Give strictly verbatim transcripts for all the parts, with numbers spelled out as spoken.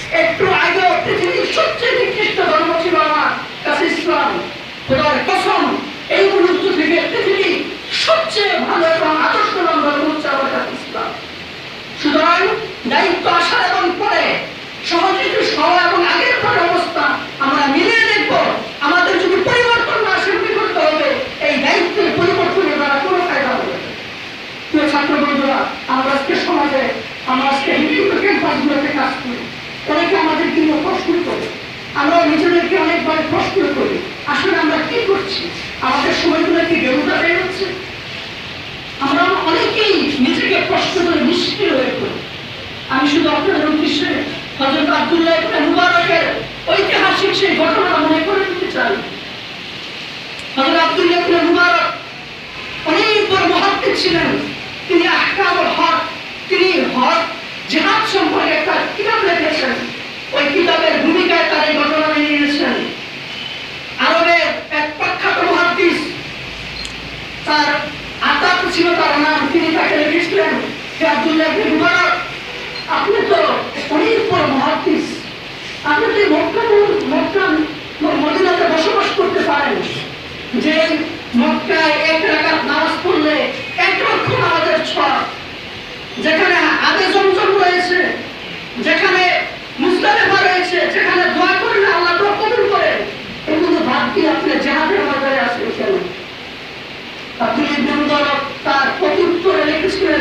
একটু আগে পৃথিবীর সবচেয়ে নিকৃষ্ট ধর্ম ছিল আমার কাছে ইসলাম। খোদার কসম, এই মুহূর্ত থেকে পৃথিবীর সবচেয়ে ভালো এবং আদর্শবান ধর্ম হচ্ছে আমার কাছে ইসলাম। সুতরাং দায়িত্ব আসার এবং পরে সহযোগী সভা এবং আগের পরে অবস্থা আমরা মিলিয়ে দেখব। আমাদের যদি পরিবর্তন না আসে কি করতে হবে? এই দায়িত্বের পরিবর্তনের দ্বারা কোনো ফায়দা হবে না। প্রিয় ছাত্র বন্ধুরা, আমরা আজকে সমাজে আমরা আজকে বিভিন্ন ক্যাম্পাসগুলোতে কাজ করি। অনেকে আমাদেরকে নিয়ে প্রশ্ন করে, আমরা নিজেদেরকে অনেকবার প্রশ্ন করি আসলে আমরা কি করছি, আমাদের সময়গুলো কি বেরোটা বের হচ্ছে? আমরা অনেকেই নিজেকে প্রশ্ন করে নিষ্ক্রিয় হয়ে পড়ি। আমি শুধু আপনাদের উদ্দেশ্যে হযরত আব্দুল্লাহ ইবনে মুবারকের ঐতিহাসিক সেই ঘটনা মনে করে দিতে চাই। হযরত আব্দুল্লাহ ইবনে মুবারক অনেক বড় মুহাদ্দিস ছিলেন। তিনি আহকামুল হক, তিনি হক জিহাদ সম্পর্কে একটা কিতাব লিখেছেন। ওই কিতাবের ভূমিকায় তার এই ঘটনা নিয়ে নিয়েছেন। আরবের এক প্রখ্যাত মুহাদ্দিস, তার আতাত ছিল তার নাম, তিনি তাকে লিখেছিলেন যে আব্দুল্লাহ ইবনে মুবারক, আপনি তো অনেক বড় মুহাদ্দিস, আপনি তো মক্কা মক্কা মদিনাতে বসবাস করতে পারেন, যে মক্কায় এক রাকাত নামাজ পড়লে এক লক্ষ নামাজের ছক, যেখানে আবে জমজম রয়েছে, যেখানে মুজদালিফা রয়েছে, যেখানে দোয়া করলে আল্লাহ তো কবুল করেন, এগুলো বাদ দিয়ে আপনি জিহাদের ময়দানে আসেন কেন? আব্দুল্লাহ ইবনে মুবারক তার প্রত্যুত্তরে লিখেছিলেন,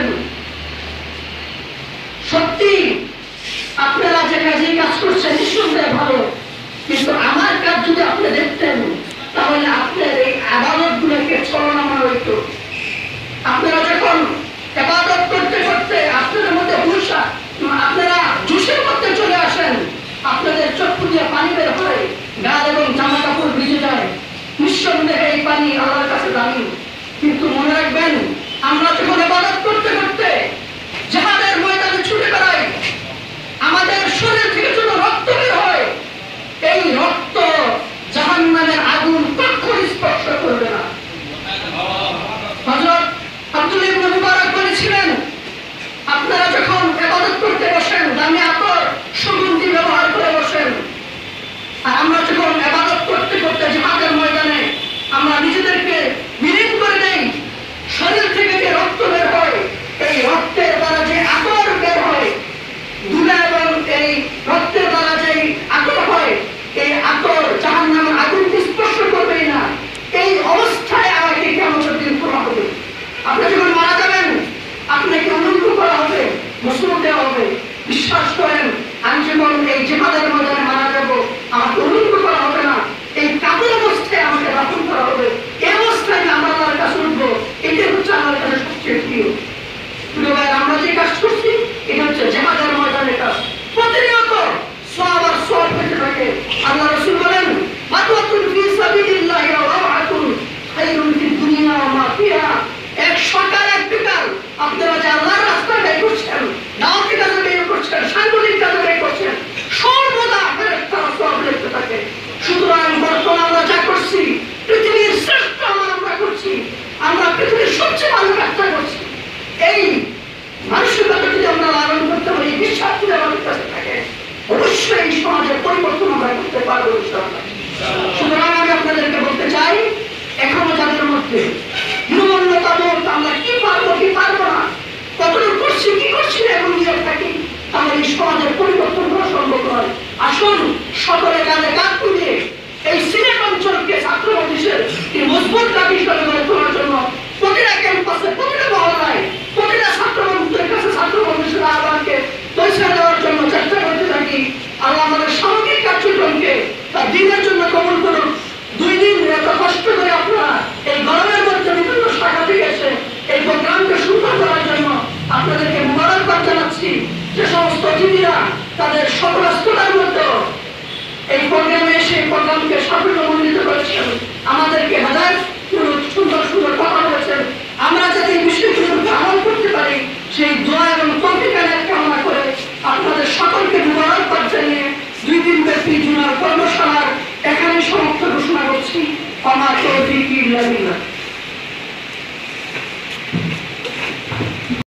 সত্যি আপনারা যে কাজে কাজ করছেন নিঃসন্দেহে ভালো, কিন্তু আমার কাজ যদি আপনি দেখতেন তাহলে আপনার এই আবাদত গুলোকে ছলনাময় হইত। আপনারা যখন ইবাদত করতে করতে আপনাদের মধ্যে হুঁশা, আপনারা জোশের মধ্যে চলে আসেন, আপনাদের চক্ষু দিয়ে পানি বের হয়, গাল এবং জামা কাপড় ভিজে যায়, নিঃসন্দেহে এই পানি আল্লাহর কাছে দামি। কিন্তু মনে রাখবেন, আমরা যখন ইবাদত করতে করতে জিহাদের ময়দানে ছুটে বেড়াই, আমাদের শরীর থেকে যত রক্ত বের হয়, এই রক্ত জাহান্নামের আগুন কখনো স্পর্শ করবে না। হযরত আব্দুল্লাহ ইবনে মুবারক বলেছিলেন, আপনারা যখন ইবাদত করতে বসেন দামি আতর সুগন্ধি ব্যবহার করে বসেন, আর আমরা যখন ইবাদত করতে করতে জিহাদের ময়দানে আমরা নিজেদেরকে বিলীন করে দেই, শরীর থেকে যে রক্ত বের হয়, এই রক্তের দ্বারা যে আতর বের হয়, ধুলা এবং এই রক্তের দ্বারা যে আতর হয়, এই আতর জাহান্নামের আগুনকে স্পর্শ করবেই না। এই অবস্থায় আমাকে কিয়ামতের দিন তোলা হবে। আপনি যখন মারা যাবেন, আপনাকে অনুরোধ করা হবে, গোসল দেওয়া হবে। বিশ্বাস করেন, আমি যখন এই জিহাদের ময়দানে মারা যাব, আমাকে অনুরোধ করা হবে না, এই কাপড় অবস্থায় আমাকে দাফন করা হবে। এই অবস্থায় আমরা আল্লাহর কাছে উঠবো, এটাই হচ্ছে আল্লাহর কাছে সবচেয়ে প্রিয়। আমরা যে কাজ করছি এটা হচ্ছে জিহাদের ময়দানের কাজ। প্রতিনিয়ত সওয়াব আর সওয়াব পেতে থাকে। আল্লাহ রাসূল বলেন, মাতওয়াতুন ফি সাবিলিল্লাহি ওয়া রাওআতুন খায়রুন ফিদ দুনিয়া ওয়া মা ফিহা। এক সকাল এক বিকাল আপনারা যে আল্লাহর রাস্তায় ব্যয় করছেন, দাওয়াতি কাজে ব্যয় করছেন, সাংগঠনিক কাজে ব্যয় করছেন, সর্বদা ফেরেশতারা সওয়াব লিখতে থাকে। সুতরাং বর্তমানে আমরা যা করছি, পৃথিবীর শ্রেষ্ঠ আমল আমরা করছি, আমরা পৃথিবীর সবচেয়ে ভালো কাজটা করছি। এই মানসিকতা যদি আমরা লালন করতে পারি, বিশ্বাস যদি আমাদের কাছে থাকে, অবশ্যই এই সমাজের পরিবর্তন আমরা করতে পারবো ইনশাআল্লাহ। সুতরাং আমি আপনাদেরকে বলতে চাই, এখনো যাদের মধ্যে হীনমন্যতা বোধ, আমরা কি পারবো কি পারবো না, কতটুকু করছি কি করছি না এবং নিয়ে থাকি, তাহলে এই সমাজের পরিবর্তন করা সম্ভব নয়। আসুন সকলে কাঁধে কাঁধ মিলিয়ে এই সিলেট অঞ্চলকে ছাত্র মানুষের মজবুত কাজ হিসেবে গড়ে তোলার জন্য প্রতিটা ক্যাম্পাসে, প্রতিটা মহল্লায়, প্রতিটা ছাত্র বন্ধুদের কাছে ছাত্র মানুষের আহ্বানকে পৌঁছে দেওয়ার জন্য চেষ্টা করতে থাকি। আল্লাহ আমাদের সামগ্রিক কার্যক্রমকে তার দিনের জন্য কবুল করুন। দুই দিন এত কষ্ট করে আপনারা এই গরমের মধ্যে বিভিন্ন শাখা থেকে এসে এই প্রোগ্রামকে সুন্দর করার জন্য আপনাদেরকে মোবারকবাদ জানাচ্ছি। যে সমস্ত অতিথিরা তাদের সকলাস্ততার মধ্যে এই প্রোগ্রামে এসে প্রোগ্রামকে সাফল্যমণ্ডিত করেছেন, আমাদেরকে হেদায়েত